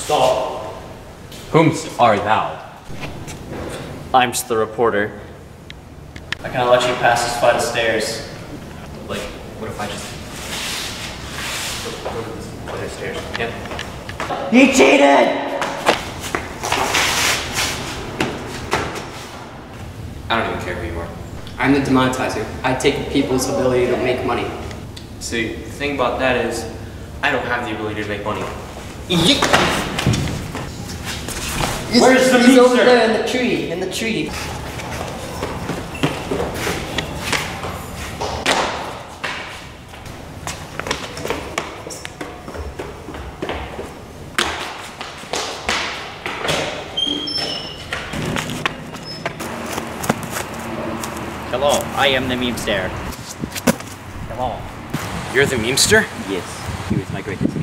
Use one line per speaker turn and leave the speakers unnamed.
Stop. Whomst art thou?
I'm just the reporter. I can't let you pass this flight of stairs.
Like, what if I just go to this flight of stairs? Yep.
You cheated!
I don't even care who you are.
I'm the demonetizer. I take people's ability to make money.
See, the thing about that is, I don't have the ability to make money. Where's the
He's over
meester?
there in the tree.
Hello, I am the memester.
Hello. You're the memester?
Yes, he was my greatest